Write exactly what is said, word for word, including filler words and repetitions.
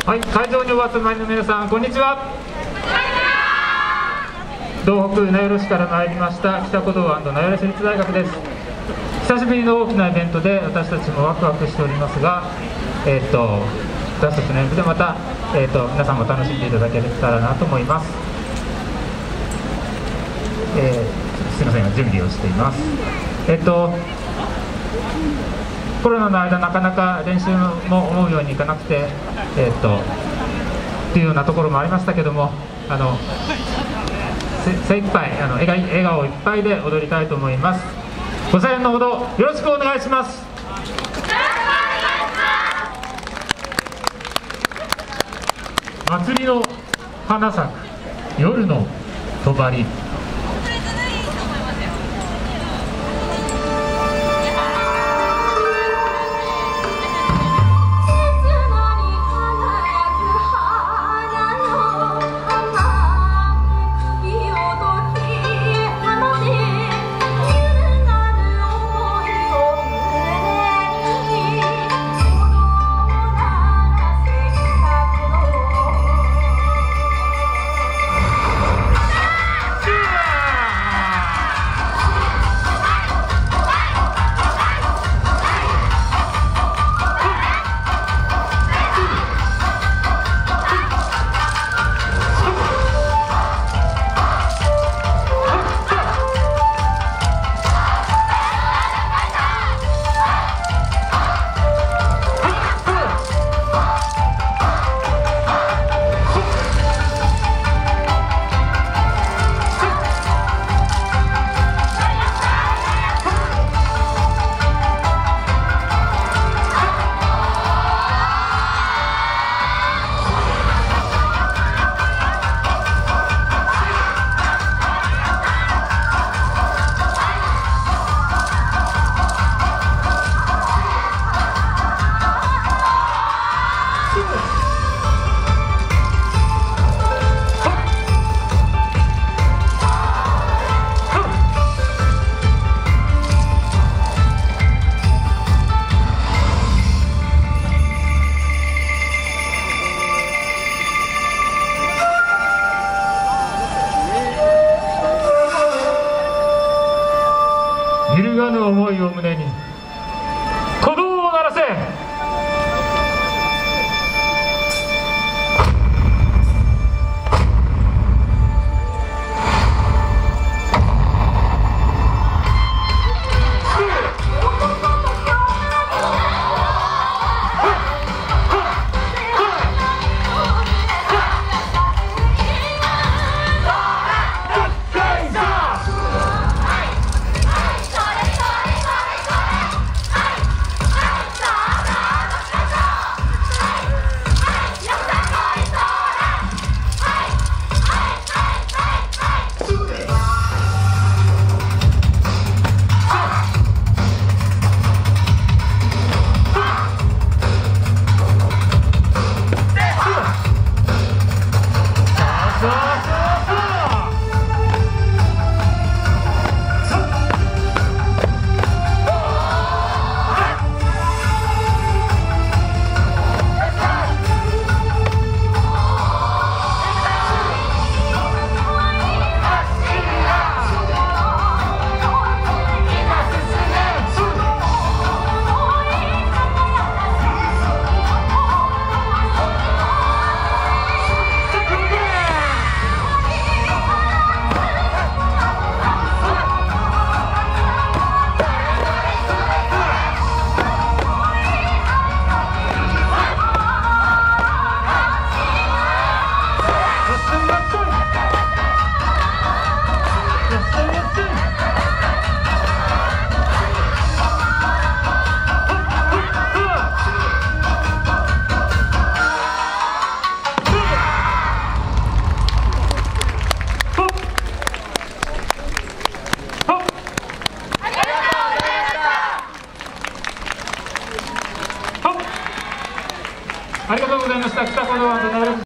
はい、会場にお集まりの皆さん、こんにちは。東北名寄市から参りました北古道名寄市立大学です。久しぶりの大きなイベントで私たちもワクワクしておりますが、えー、っと私たちの演舞でまた、えー、っと皆さんも楽しんでいただけたらなと思います。えー、すみません、今準備をしています。えー、っとコロナの間なかなか練習も思うようにいかなくて、えー、っとっていうようなところもありましたけども、あの精一杯あの笑顔笑顔いっぱいで踊りたいと思います。ご声援のほどよろしくお願いします。祭りの花咲く夜の帳。揺るがぬ思いを胸に鼓動を鳴らせ。ありがとうございました。北古道